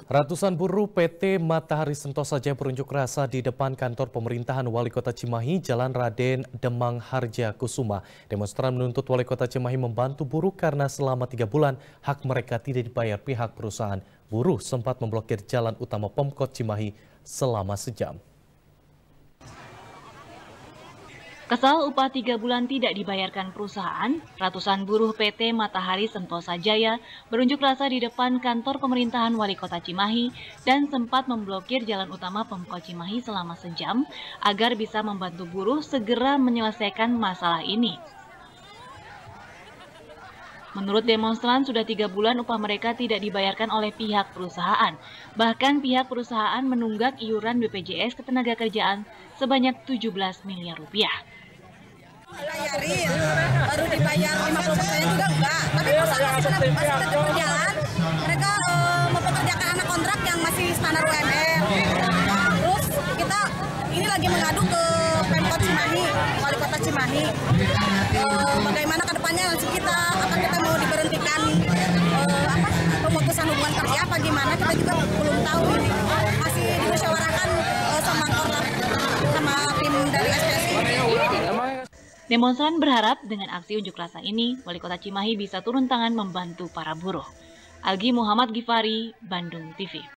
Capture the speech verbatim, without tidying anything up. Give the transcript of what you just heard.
Ratusan buruh P T Matahari Sentosa Jaya berunjuk rasa di depan kantor pemerintahan Wali Kota Cimahi, Jalan Raden Demang Harja Kusuma. Demonstran menuntut Wali Kota Cimahi membantu buruh karena selama tiga bulan hak mereka tidak dibayar pihak perusahaan. Buruh sempat memblokir jalan utama Pemkot Cimahi selama sejam. Kesal upah tiga bulan tidak dibayarkan perusahaan, ratusan buruh P T Matahari Sentosa Jaya berunjuk rasa di depan kantor pemerintahan Wali Kota Cimahi dan sempat memblokir jalan utama Pemkot Cimahi selama sejam agar bisa membantu buruh segera menyelesaikan masalah ini. Menurut demonstran, sudah tiga bulan upah mereka tidak dibayarkan oleh pihak perusahaan. Bahkan pihak perusahaan menunggak iuran B P J S Ketenagakerjaan sebanyak tujuh belas miliar rupiah. Bayarin, baru dibayar lima puluh persen juga enggak. Tapi perusahaan masih tetap, masih tetap berjalan. Mereka uh, mempekerjakan anak kontrak yang masih standar U M R. Terus kita ini lagi mengadu ke Pemkot Cimahi, Wali Kota Cimahi. Uh, bagaimana ke depannya nanti kita akan kita mau diberhentikan uh, apa pemutusan hubungan kerja apa gimana, kita juga belum tahu ini. Masih dimusyawarahkan uh, sama korlap sama tim dari S P S I. Demonstran berharap dengan aksi unjuk rasa ini, Wali Kota Cimahi bisa turun tangan membantu para buruh. Algi Muhammad Gifari, Bandung T V.